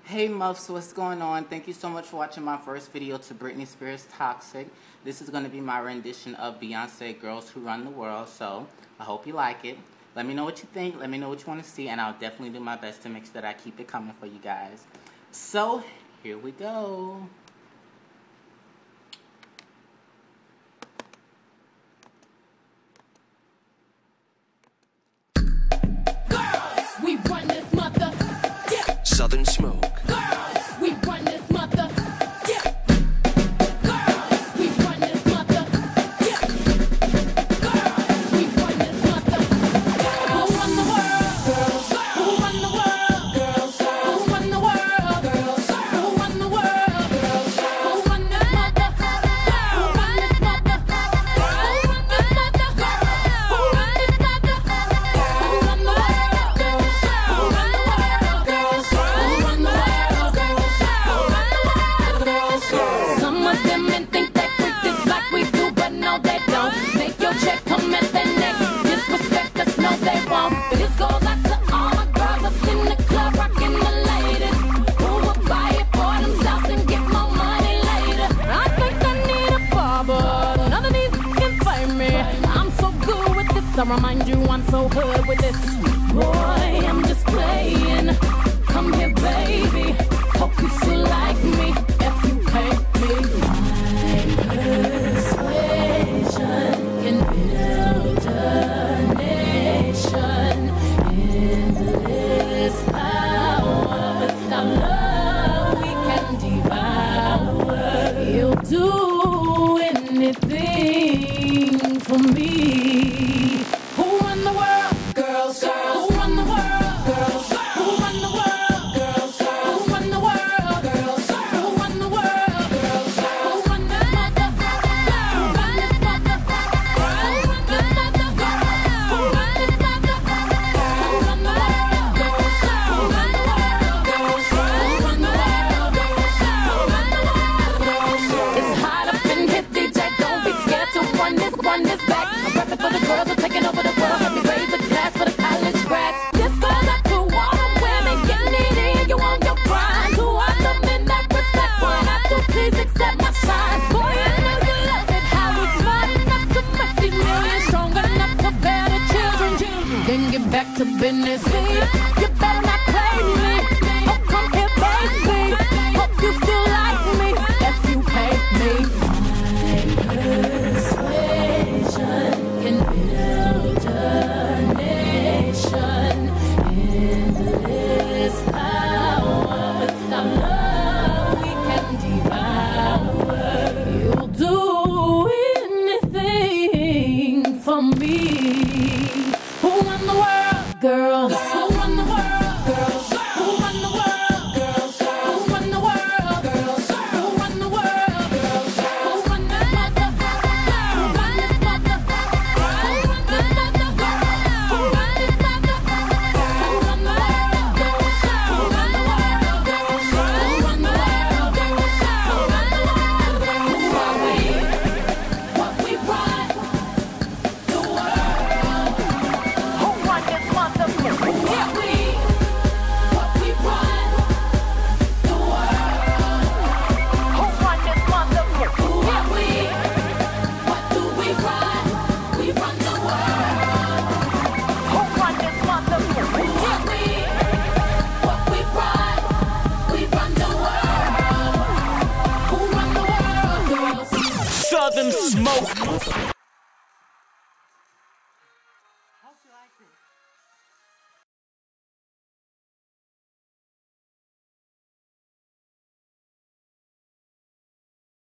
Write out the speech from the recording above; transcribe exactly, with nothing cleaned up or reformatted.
Hey Muffs, what's going on? Thank you so much for watching my first video to Britney Spears' Toxic. This is going to be my rendition of Beyonce, Girls Who Run the World, so I hope you like it. Let me know what you think, let me know what you want to see, and I'll definitely do my best to make sure that I keep it coming for you guys. So, here we go. Southern Smoke. Girls, we run this mother. Yeah. Girls, we run this mother. Yeah. Girls, we run this mother. Who run the world? Girls. Who run the world? Girls. Who run the world? Girls. Who run the world? Girls. Who run this mother? Who run this mother? Who run this mother? Who run this mother? Who run the world? Girls. Who run the world? Girls. Some of them men think they freak this like we do, but no they don't. Make your check come at their neck. Disrespect us, no they won't. This goes out to all my girls up in the club, rocking the latest. Who will buy it for themselves and get more money later? I think I need a barber. None of these can find me. I'm so good with this. I remind you I'm so good with this. Boy, I'm just playing. Come here, baby. Hope you still like me if you pay me. My persuasion can build a nation. Endless power. Without love, we can devour. You'll do anything for me. Who run the world? Girls. Girls. Who run the world? Girls. Who run the world? Run this back. I'm rapping for the girls who are taking over the world. Let me raise the glass for the college grads. This goes out to all the women getting it in. You on your grind. To all the men that respect what I do, please accept my shine. Boy, I know you love it how we smart enough to make these millions, strong enough to bear the children. Then get back to business. See, you better not play me. Oh, come here, baby. Hope you still like me if you pay me. Can build a nation. Endless power. Without love, we can devour. You'll do anything for me. Who run the world? Girls. Who run the world? Girls. Who run the world? Girls. Who run the world? Girls. Who run the world? Girls. Who run this mother? Who run this mother? Southern Smoke.